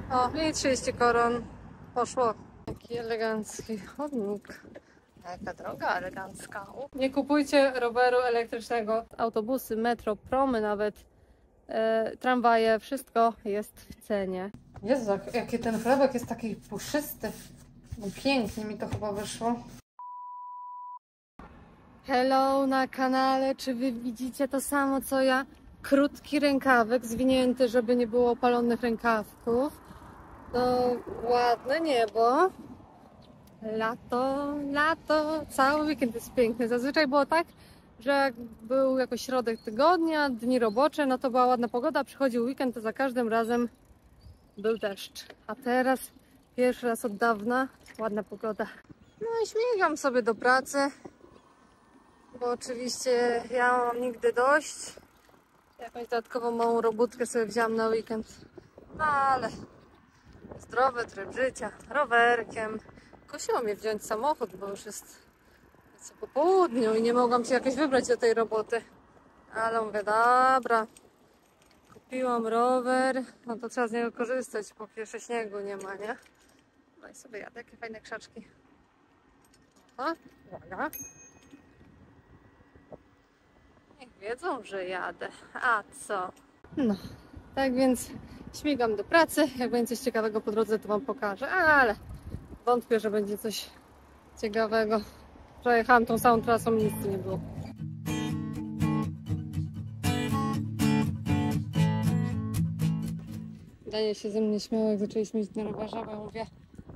O, i 30 koron poszło. Jaki elegancki chodnik. Jaka droga elegancka. Nie kupujcie roweru elektrycznego. Autobusy, metro, promy nawet, tramwaje, wszystko jest w cenie. Jezu, jaki ten chlebek jest taki puszysty. No, pięknie mi to chyba wyszło. Hello na kanale, czy wy widzicie to samo co ja? Krótki rękawek, zwinięty, żeby nie było opalonych rękawków. No, ładne niebo. Lato, cały weekend jest piękny. Zazwyczaj było tak, że jak był jakoś środek tygodnia, dni robocze, no to była ładna pogoda, przychodził weekend, to za każdym razem był deszcz. A teraz pierwszy raz od dawna ładna pogoda. No i śmigam sobie do pracy, bo oczywiście ja mam nigdy dość. Jakąś dodatkową małą robótkę sobie wziąłam na weekend. No ale zdrowy tryb życia, rowerkiem. Kusiło mnie wziąć samochód, bo już jest po południu i nie mogłam się jakoś wybrać do tej roboty. Ale mówię, dobra, kupiłam rower, no to trzeba z niego korzystać, bo jeszcze śniegu nie ma, nie? No i sobie jadę, jakie fajne krzaczki. Aha, uwaga. Niech wiedzą, że jadę. A co? No, tak więc śmigam do pracy. Jak będzie coś ciekawego po drodze, to wam pokażę, ale wątpię, że będzie coś ciekawego. Przejechałam tą samą trasą, nic tu nie było. Danie się ze mnie śmiało, jak zaczęliśmy iść na rowerze, bo ja mówię,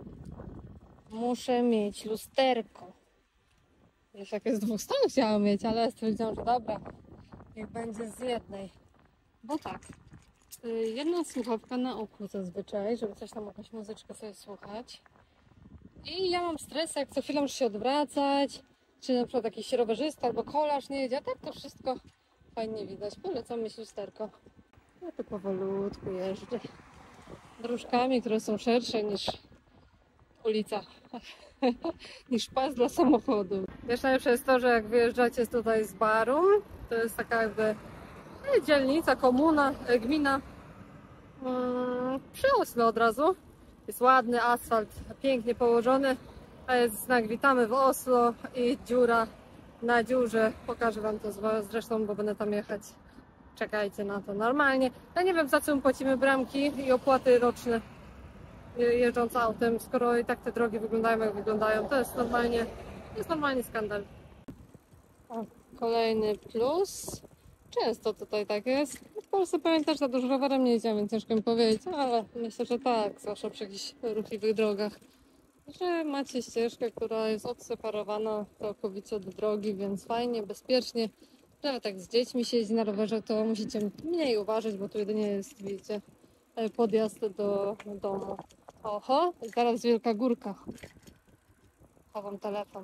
muszę mieć lusterko. Wiesz, jak z dwóch stron chciałam mieć, ale stwierdziłam, że dobra, niech będzie z jednej. Bo tak, jedna słuchawka na oku zazwyczaj, żeby coś tam, jakąś muzyczkę sobie słuchać. I ja mam stres, jak co chwilę muszę się odwracać, czy na przykład jakiś rowerzysta albo kolarz nie jedzie, a tak to wszystko fajnie widać. Polecam mieć lusterko. Ja tu powolutku jeżdżę dróżkami, które są szersze niż ulica, niż pas dla samochodu. Wiesz, najlepsze jest to, że jak wyjeżdżacie tutaj z Barum, to jest taka jakby dzielnica, komuna, gmina, przy Oslo od razu. Jest ładny asfalt, pięknie położony, a jest znak witamy w Oslo i dziura na dziurze. Pokażę wam to zresztą, bo będę tam jechać. Czekajcie na to normalnie. Ja nie wiem, za co my płacimy bramki i opłaty roczne jeżdżąc autem, skoro i tak te drogi wyglądają jak wyglądają. To jest normalnie skandal. O, kolejny plus. Często tutaj tak jest. W Polsce pamiętasz, za dużo rowerem nie jedziemy, ciężko mi powiedzieć, ale myślę, że tak, zwłaszcza przy jakichś ruchliwych drogach. Że macie ścieżkę, która jest odseparowana całkowicie od drogi, więc fajnie, bezpiecznie. Nawet jak z dziećmi się jeździ na rowerze, to musicie mniej uważać, bo tu jedynie jest, widzicie, podjazd do domu. Oho, zaraz wielka górka. Chowam telefon.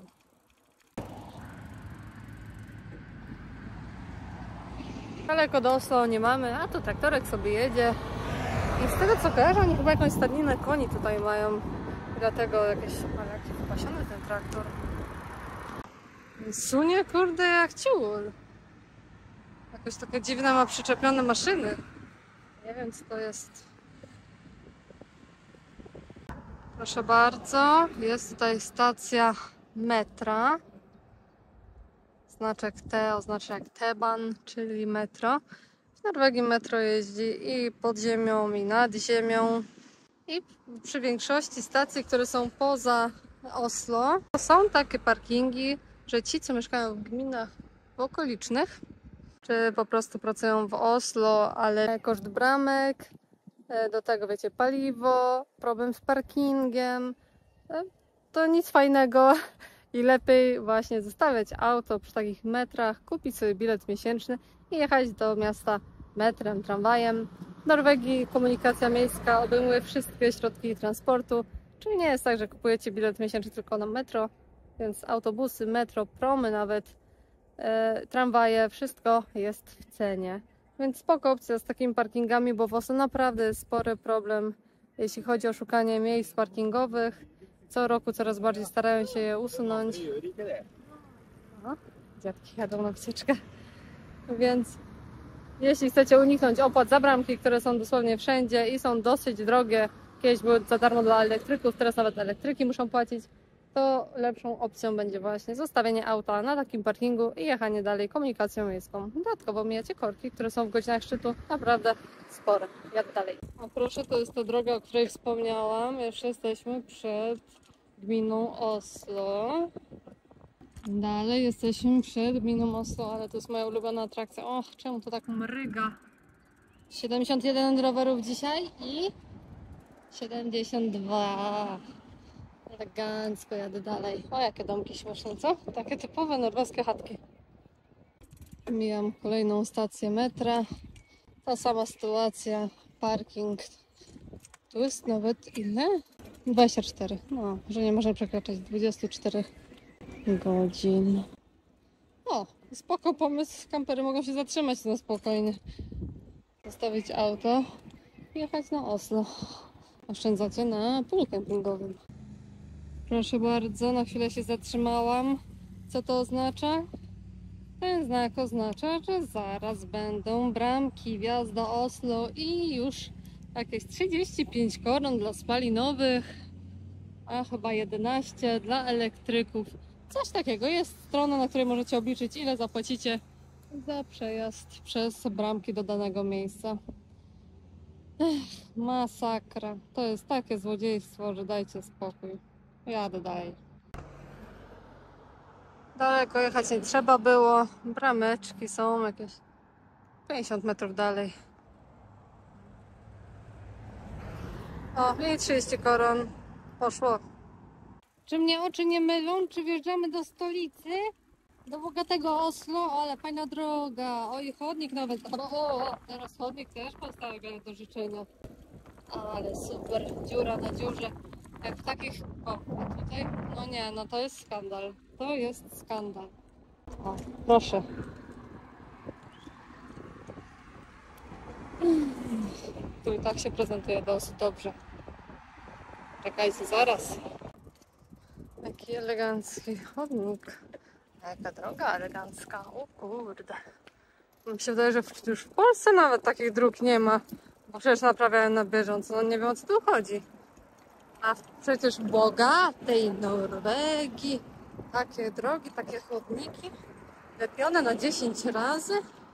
Daleko do Oslo nie mamy, a tu traktorek sobie jedzie. I z tego co kojarzę, oni chyba jakąś stadninę koni tutaj mają. I dlatego jakieś, ale jaki wypasiony ten traktor. Sunie, kurde, jak ciul. Jakoś taka dziwna ma przyczepione maszyny. Nie wiem, co to jest. Proszę bardzo, jest tutaj stacja metra. Znaczek T oznacza jak T-Bahn, czyli metro. W Norwegii metro jeździ i pod ziemią, i nad ziemią. I przy większości stacji, które są poza Oslo, są takie parkingi, że ci, co mieszkają w gminach okolicznych, czy po prostu pracują w Oslo, ale koszt bramek, do tego wiecie, paliwo, problem z parkingiem, to nic fajnego i lepiej właśnie zostawiać auto przy takich metrach, kupić sobie bilet miesięczny i jechać do miasta metrem, tramwajem. W Norwegii komunikacja miejska obejmuje wszystkie środki transportu, czyli nie jest tak, że kupujecie bilet miesięczny tylko na metro, więc autobusy, metro, promy nawet, tramwaje, wszystko jest w cenie. Więc spoko opcja z takimi parkingami, bo w Oslo naprawdę jest spory problem, jeśli chodzi o szukanie miejsc parkingowych. Co roku coraz bardziej starają się je usunąć. O, dziadki jadą na wycieczkę. Więc jeśli chcecie uniknąć opłat za bramki, które są dosłownie wszędzie i są dosyć drogie, kiedyś były za darmo dla elektryków, teraz nawet elektryki muszą płacić, to lepszą opcją będzie właśnie zostawienie auta na takim parkingu i jechanie dalej komunikacją miejską. Dodatkowo mijacie korki, które są w godzinach szczytu naprawdę spore. Jak dalej? A proszę, to jest ta droga, o której wspomniałam. Jeszcze jesteśmy przed gminą Oslo. Dalej jesteśmy przed gminą Oslo, ale to jest moja ulubiona atrakcja. Och, czemu to tak mryga? 71 rowerów dzisiaj i 72. Elegancko jadę dalej. O, jakie domki śmieszne, co? Takie typowe norweskie chatki. Mijam kolejną stację metra. Ta sama sytuacja. Parking. Tu jest nawet ile? 24. No, że nie można przekraczać 24 godzin. O, spoko pomysł. Kampery mogą się zatrzymać na spokojnie. Zostawić auto i jechać na Oslo. Oszczędzacie na polu kempingowym. Proszę bardzo, na chwilę się zatrzymałam. Co to oznacza? Ten znak oznacza, że zaraz będą bramki wjazd do Oslo i już jakieś 35 koron dla spalinowych, a chyba 11 dla elektryków. Coś takiego. Jest strona, na której możecie obliczyć, ile zapłacicie za przejazd przez bramki do danego miejsca. Masakra. To jest takie złodziejstwo, że dajcie spokój. Jadę dalej. Daleko jechać nie trzeba było. Brameczki są jakieś 50 metrów dalej. O, i 30 koron. Poszło. Czy mnie oczy nie mylą? Czy wjeżdżamy do stolicy? Do bogatego Oslo? Ale fajna droga. Oj, chodnik nawet. O, teraz chodnik też postawię do życzenia. Ale super. Dziura na dziurze. Jak w takich... O, tutaj? No nie, no to jest skandal. To jest skandal. O, proszę. Tu i tak się prezentuje dosyć dobrze. Czekajcie, zaraz. Jaki elegancki chodnik. Jaka droga elegancka. O kurde. Mi się wydaje, że już w Polsce nawet takich dróg nie ma. Bo przecież naprawiają na bieżąco. No nie wiem, o co tu chodzi. A przecież bogatej Norwegii takie drogi, takie chodniki lepione na 10 razy.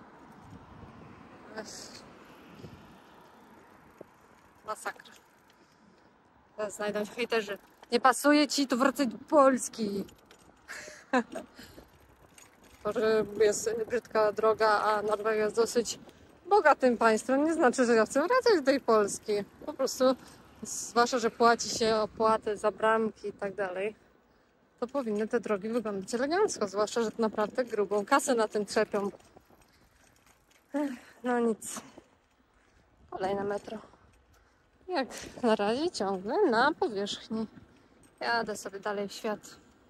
Masakra. Teraz znajdą się hejterzy. Nie pasuje ci, to wracaj do Polski. To, że jest brzydka droga, a Norwegia jest dosyć bogatym państwem, nie znaczy, że ja chcę wracać do tej Polski. Po prostu, zwłaszcza, że płaci się opłaty za bramki i tak dalej, to powinny te drogi wyglądać elegancko, zwłaszcza, że to naprawdę grubą kasę na tym trzepią. No nic. Kolejne metro. Jak na razie ciągle na powierzchni. Jadę sobie dalej w świat.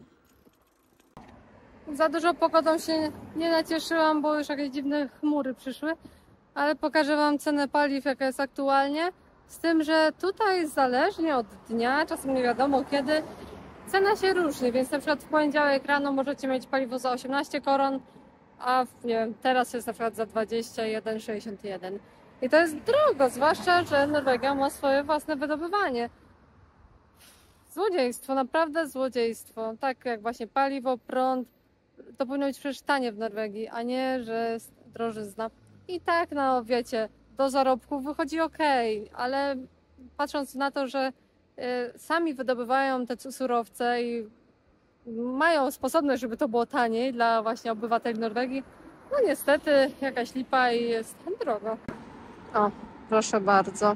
Za dużo pogodą się nie nacieszyłam, bo już jakieś dziwne chmury przyszły. Ale pokażę wam cenę paliw, jaka jest aktualnie. Z tym, że tutaj zależnie od dnia, czasem nie wiadomo kiedy, cena się różni. Więc na przykład w poniedziałek rano możecie mieć paliwo za 18 koron, a nie wiem, teraz jest na przykład za 21,61. I to jest drogo, zwłaszcza, że Norwegia ma swoje własne wydobywanie. Złodziejstwo, naprawdę złodziejstwo. Tak jak właśnie paliwo, prąd, to powinno być przecież tanie w Norwegii, a nie, że jest drożyzna. I tak, no wiecie, do zarobków wychodzi ok, ale patrząc na to, że sami wydobywają te surowce i mają sposobność, żeby to było taniej dla właśnie obywateli Norwegii, no niestety jakaś lipa i jest drogo. O, proszę bardzo.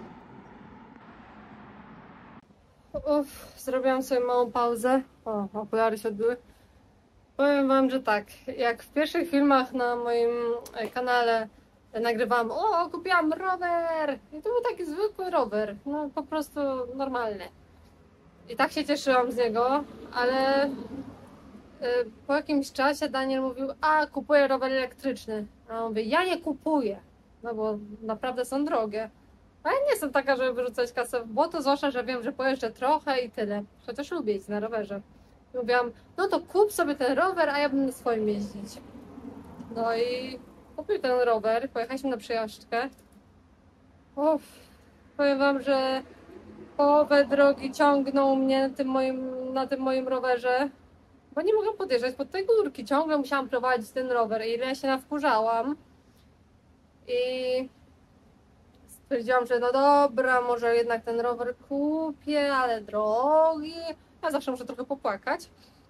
Zrobiłam sobie małą pauzę. O, okulary się odbyły. Powiem wam, że tak, jak w pierwszych filmach na moim kanale nagrywałam, o, kupiłam rower! I to był taki zwykły rower, no po prostu normalny. I tak się cieszyłam z niego, ale po jakimś czasie Daniel mówił, a kupuję rower elektryczny. A ja mówię, ja nie kupuję, no bo naprawdę są drogie. A ja nie jestem taka, żeby wyrzucać kasę w błoto, zwłaszcza, że wiem, że pojeżdżę trochę i tyle. Chociaż lubię jeździć na rowerze. I mówiłam, no to kup sobie ten rower, a ja będę swoim jeździć. No i kupił ten rower, pojechaliśmy na przejażdżkę. Powiem wam, że Połowę drogi ciągnął mnie na tym moim rowerze, bo nie mogłam podjeżdżać pod te górki. Ciągle musiałam prowadzić ten rower i ile ja się nawkurzałam. I stwierdziłam, że no dobra, może jednak ten rower kupię, ale drogi. Ja zawsze muszę trochę popłakać.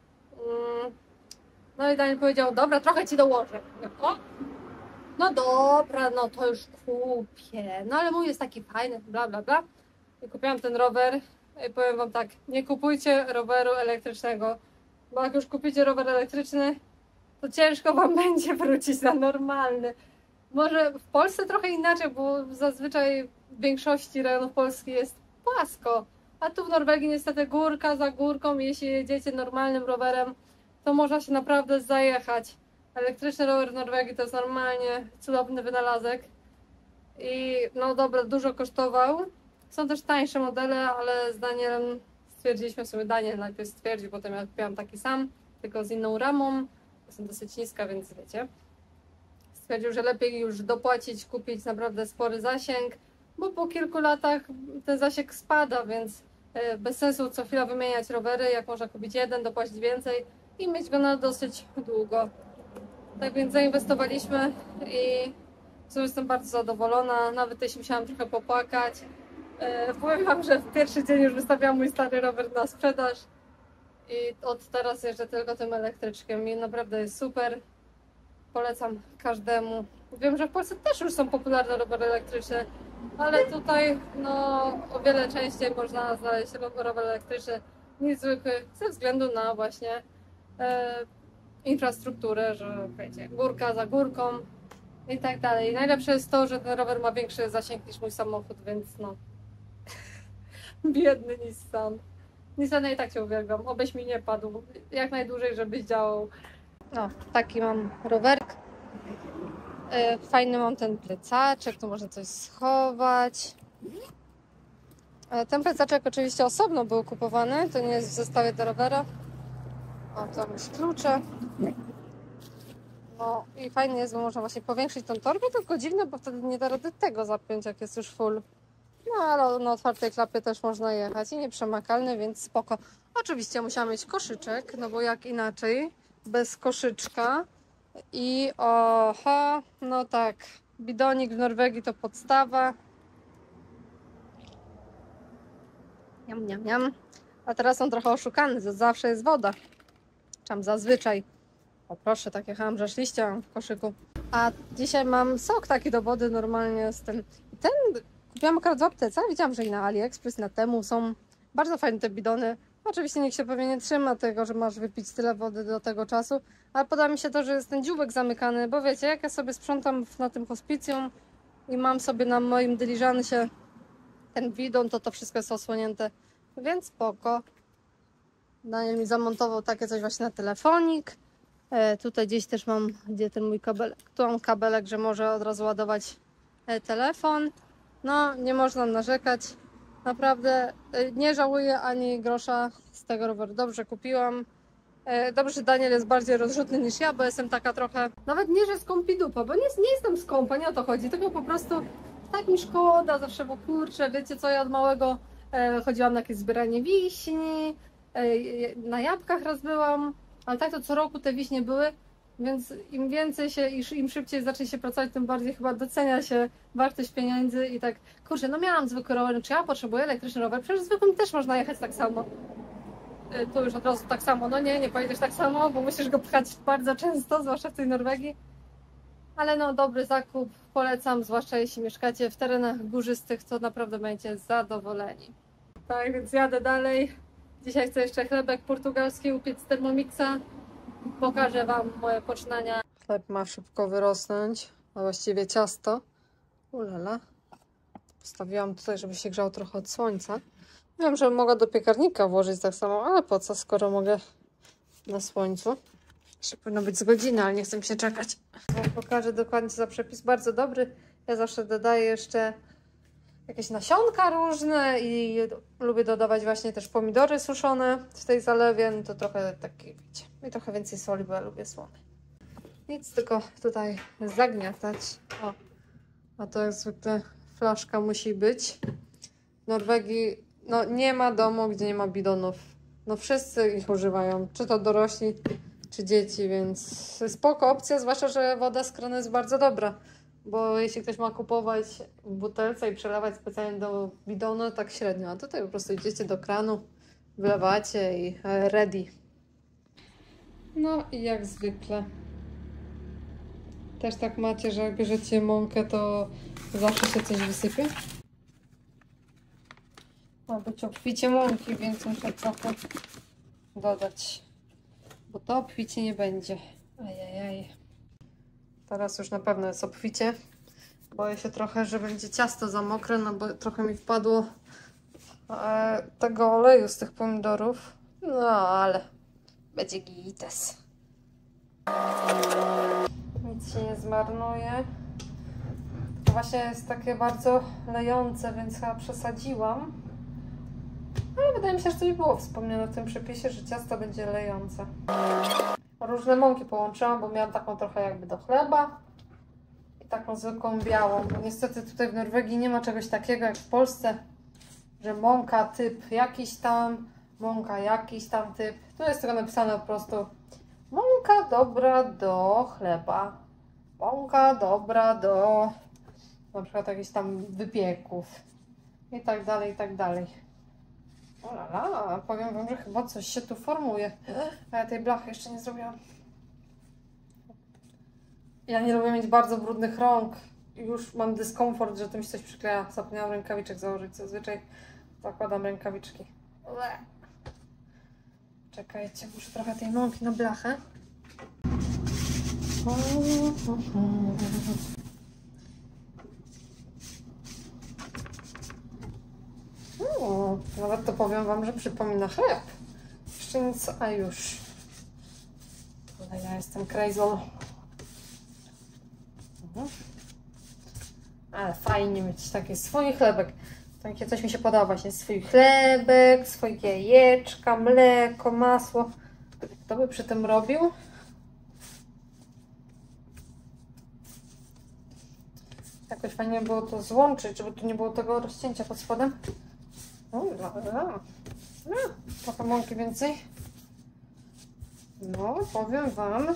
No i Daniel powiedział, dobra, trochę ci dołożę. O, no dobra, no to już kupię. No ale mój jest taki fajny, bla bla bla. I kupiłam ten rower. I powiem wam tak, nie kupujcie roweru elektrycznego, bo jak już kupicie rower elektryczny, to ciężko wam będzie wrócić na normalny. Może w Polsce trochę inaczej, bo zazwyczaj w większości rejonów Polski jest płasko, a tu w Norwegii niestety górka za górką. Jeśli jedziecie normalnym rowerem, to można się naprawdę zajechać. Elektryczny rower w Norwegii to jest normalnie cudowny wynalazek i no dobra, dużo kosztował. Są też tańsze modele, ale z Danielem stwierdziliśmy sobie, Daniel najpierw stwierdził, potem ja kupiłam taki sam, tylko z inną ramą. Jest dosyć niska, więc wiecie. Stwierdził, że lepiej już dopłacić, kupić naprawdę spory zasięg, bo po kilku latach ten zasięg spada, więc bez sensu co chwila wymieniać rowery, jak można kupić jeden, dopłacić więcej i mieć go na dosyć długo. Tak więc zainwestowaliśmy i w sumie jestem bardzo zadowolona, nawet jeśli musiałam trochę popłakać. Powiem wam, że w pierwszy dzień już wystawiałam mój stary rower na sprzedaż i od teraz jeżdżę tylko tym elektryczkiem i naprawdę jest super. Polecam każdemu. Wiem, że w Polsce też już są popularne rowery elektryczne, ale tutaj no, o wiele częściej można znaleźć rower elektryczny niż zwykły ze względu na właśnie infrastrukturę, że wiecie, górka za górką i tak dalej. Najlepsze jest to, że ten rower ma większy zasięg niż mój samochód, więc no biedny Nissan. Nissana i tak cię uwielbiam, obyś mi nie padł, jak najdłużej żebyś działał. No, taki mam rowerek. Fajny mam ten plecaczek, tu można coś schować. Ten plecaczek oczywiście osobno był kupowany, to nie jest w zestawie do rowera. O, tam już klucze. No i fajnie jest, bo można właśnie powiększyć tą torbę, tylko dziwne, bo wtedy nie da rady tego zapiąć, jak jest już full. No ale na otwartej klapie też można jechać i nieprzemakalny, więc spoko. Oczywiście musiałam mieć koszyczek, no bo jak inaczej, bez koszyczka. I oho, no tak, bidonik w Norwegii to podstawa. Niam, niam, niam. A teraz są trochę oszukany, zawsze jest woda. Czam zazwyczaj. O proszę, tak jechałam, że szliście w koszyku. A dzisiaj mam sok taki do wody normalnie z tym. Ten kupiłam akurat w aptece, widziałam, że i na AliExpress, na Temu są bardzo fajne te bidony. Oczywiście nikt się pewnie nie trzyma tego, że masz wypić tyle wody do tego czasu, ale podoba mi się to, że jest ten dzióbek zamykany, bo wiecie, jak ja sobie sprzątam na tym hospicjum i mam sobie na moim dyliżansie ten bidon, to wszystko jest osłonięte, więc spoko. Daniel mi zamontował takie coś właśnie na telefonik. Tutaj gdzieś też mam, gdzie ten mój kabelek, tu mam kabelek, że może od razu ładować telefon. No, nie można narzekać. Naprawdę nie żałuję ani grosza z tego roweru. Dobrze kupiłam. Dobrze, że Daniel jest bardziej rozrzutny niż ja, bo jestem taka trochę... Nawet nie, że skąpidupa, bo nie jestem skąpa, nie o to chodzi, tylko po prostu tak mi szkoda zawsze, bo kurczę, wiecie co, ja od małego chodziłam na jakieś zbieranie wiśni, na jabłkach raz byłam, ale tak to co roku te wiśnie były, więc im więcej się, im szybciej zacznie się pracować, tym bardziej chyba docenia się wartość pieniędzy i tak, kurczę, no miałam zwykły rower, czy ja potrzebuję elektryczny rower? Przecież zwykłym też można jechać tak samo. Tu już od razu tak samo, no nie pojedziesz tak samo, bo musisz go pchać bardzo często, zwłaszcza w tej Norwegii. Ale no, dobry zakup, polecam, zwłaszcza jeśli mieszkacie w terenach górzystych, to naprawdę będziecie zadowoleni. Tak, więc jadę dalej. Dzisiaj chcę jeszcze chlebek portugalski upiec z Thermomixa. Pokażę wam moje poczynania. Chleb ma szybko wyrosnąć, a właściwie ciasto. Ulala. Postawiłam tutaj, żeby się grzał trochę od słońca. Wiem, że mogę do piekarnika włożyć tak samo, ale po co, skoro mogę na słońcu. Jeszcze powinno być z godziny, ale nie chcę mi się czekać. Pokażę dokładnie co za przepis. Bardzo dobry. Ja zawsze dodaję jeszcze jakieś nasionka różne i lubię dodawać właśnie też pomidory suszone w tej zalewie. No to trochę takie, wiecie, i trochę więcej soli, bo ja lubię słone. Nic, tylko tutaj zagniatać. O, a to jak zwykle flaszka musi być. W Norwegii No nie ma domu, gdzie nie ma bidonów. No wszyscy ich używają, czy to dorośli, czy dzieci, więc spoko opcja, zwłaszcza, że woda z kranu jest bardzo dobra. Bo jeśli ktoś ma kupować w butelce i przelewać specjalnie do bidonu, tak średnio. A tutaj po prostu idziecie do kranu, wylewacie i ready. No i jak zwykle. Też tak macie, że jak bierzecie mąkę, to zawsze się coś wysypie? Ma być obficie mąki, więc muszę trochę dodać. Bo to obficie nie będzie. Ajajaj. Teraz już na pewno jest obficie. Boję się trochę, że będzie ciasto za mokre, no bo trochę mi wpadło tego oleju z tych pomidorów. No ale będzie gites. Nic się nie zmarnuje. To właśnie jest takie bardzo lejące, więc chyba przesadziłam. Ale wydaje mi się, że coś było wspomniane w tym przepisie, że ciasto będzie lejące. Różne mąki połączyłam, bo miałam taką trochę jakby do chleba i taką zwykłą białą. Bo niestety tutaj w Norwegii nie ma czegoś takiego jak w Polsce, że mąka typ jakiś tam, mąka jakiś tam typ. Tu jest tylko napisane po prostu mąka dobra do chleba, mąka dobra do na przykład jakichś tam wypieków i tak dalej, i tak dalej. O la la, powiem wam, że chyba coś się tu formuje. A ja tej blachy jeszcze nie zrobiłam. Ja nie lubię mieć bardzo brudnych rąk. Już mam dyskomfort, że tym się coś przykleja. Zapomniałam rękawiczek założyć. Zazwyczaj zakładam rękawiczki. Czekajcie, muszę trochę tej mąki na blachę. Nawet to powiem wam, że przypomina chleb. Jeszcze nic, a już. Ale ja jestem crazy. Ale fajnie mieć taki swój chlebek. Takie coś mi się podoba właśnie. Swój chlebek, swoje jajeczka, mleko, masło. Kto by przy tym robił? Jakoś fajnie było to złączyć, żeby tu nie było tego rozcięcia pod spodem. No, trochę mąki więcej. No, powiem wam.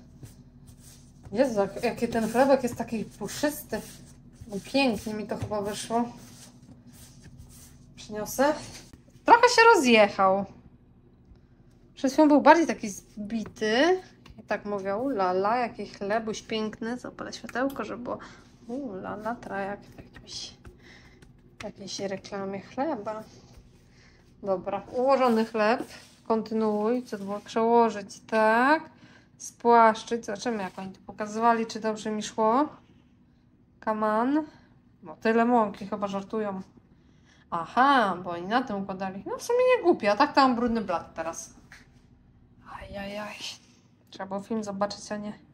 Jezu, jaki ten chlebek jest taki puszysty. No, pięknie mi to chyba wyszło. Przyniosę. Trochę się rozjechał. Przed chwilą był bardziej taki zbity. I tak mówią, lala, jaki chlebuś piękny. Zapalę światełko, żeby było lala, trajak w jakiejś reklamie chleba. Dobra, ułożony chleb. Kontynuuj, co było przełożyć, tak. Spłaszczyć. Zobaczymy, jak oni to pokazywali, czy dobrze mi szło. Kaman. No tyle mąki, chyba żartują. Aha, bo oni na tym układali. No w sumie nie głupie, a tak to mam brudny blat teraz. Ajajaj. Trzeba było film zobaczyć, a nie.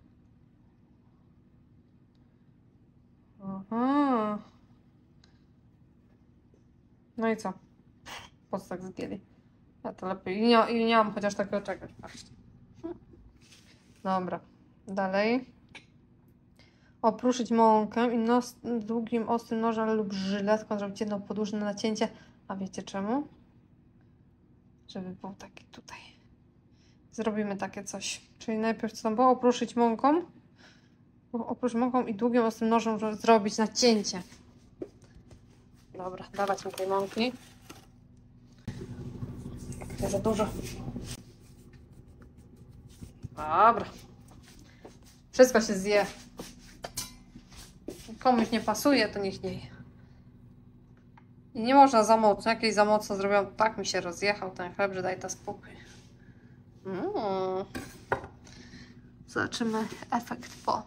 Aha. No i co? Po co tak zdjęli? Ja to lepiej. I nie mam chociaż takiego czegoś. Patrzcie. Dobra. Dalej. Opruszyć mąkę i długim, ostrym nożem lub żyletką zrobić jedno podłużne nacięcie. A wiecie czemu? Żeby był taki tutaj. Zrobimy takie coś. Czyli najpierw co tam było? Opruszyć mąką. Oprócz mąką i długim, ostrym nożem, żeby zrobić nacięcie. Dobra, dawać mi tej mąki. Nie za dużo. Dobra. Wszystko się zje. Komuś nie pasuje, to niech nie je. I nie można za mocno. Jakieś za mocno zrobiłam, tak mi się rozjechał ten chleb, że daj to spokój. Zobaczymy efekt po.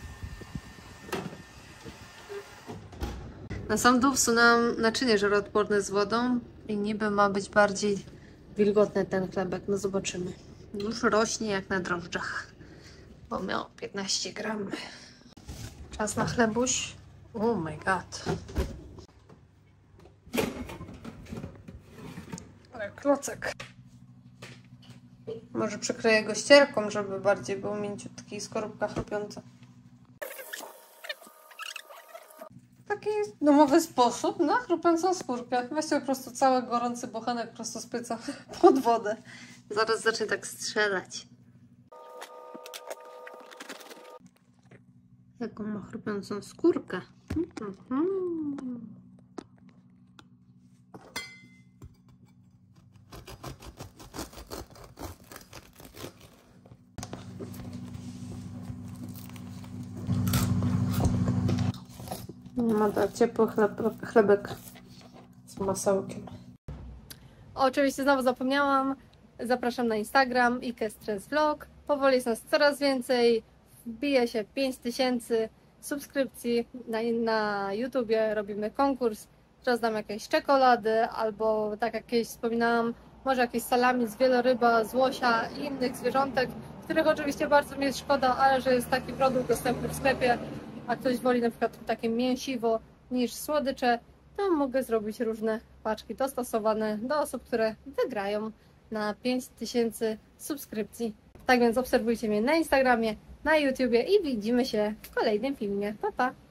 Na sam dół wsunęłam naczynie żaroodporne z wodą i niby ma być bardziej wilgotny ten chlebek. No zobaczymy. Już rośnie jak na drożdżach, bo miał 15 gram. Czas na chlebuś. Oh my god. Ale klocek. Może przykryję go ścierką, żeby bardziej był mięciutki i skorupka chrupiąca. Taki taki domowy sposób na chrupiącą skórkę. Weźcie po prostu cały gorący bochenek prosto z pieca pod wodę. Zaraz zacznę tak strzelać. Jaką ma chrupiącą skórkę. Ma tak ciepły chlebek z masełkiem. Oczywiście znowu zapomniałam. Zapraszam na Instagram Ikestres Vlog. Powoli jest nas coraz więcej. Wbije się 5000 subskrypcji. Na YouTubie robimy konkurs. Rozdam jakieś czekolady albo tak jak kiedyś wspominałam, może jakieś salami z wieloryba, z łosia i innych zwierzątek, których oczywiście bardzo mi jest szkoda, ale że jest taki produkt dostępny w sklepie, a ktoś woli na przykład takie mięsiwo niż słodycze, to mogę zrobić różne paczki dostosowane do osób, które wygrają na 5000 subskrypcji. Tak więc obserwujcie mnie na Instagramie, na YouTubie i widzimy się w kolejnym filmie. Pa, pa!